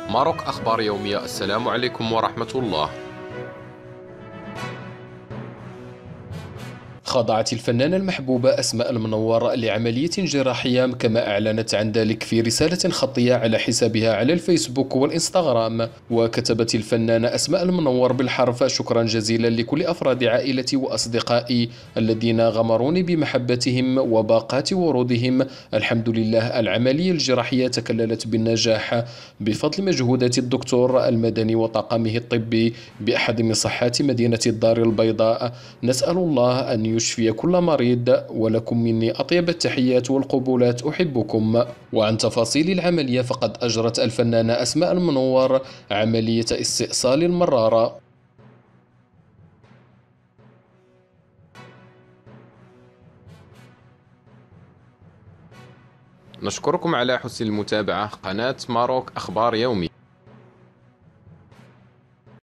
ماروك أخبار يومية. السلام عليكم ورحمة الله. خضعت الفنانة المحبوبة أسماء المنور لعملية جراحية كما أعلنت عن ذلك في رسالة خطية على حسابها على الفيسبوك والإنستغرام. وكتبت الفنانة أسماء المنور بالحرف: شكرا جزيلا لكل أفراد عائلتي وأصدقائي الذين غمروني بمحبتهم وباقات ورودهم. الحمد لله، العملية الجراحية تكللت بالنجاح بفضل مجهودات الدكتور المدني وطاقمه الطبي بأحد مصحات مدينة الدار البيضاء. نسأل الله أن يشفي كل مريض، ولكم مني أطيب التحيات والقبولات، أحبكم. وعن تفاصيل العملية، فقد أجرت الفنانة أسماء المنور عملية استئصال المرارة. نشكركم على حسن المتابعة. قناة ماروك أخبار يومي.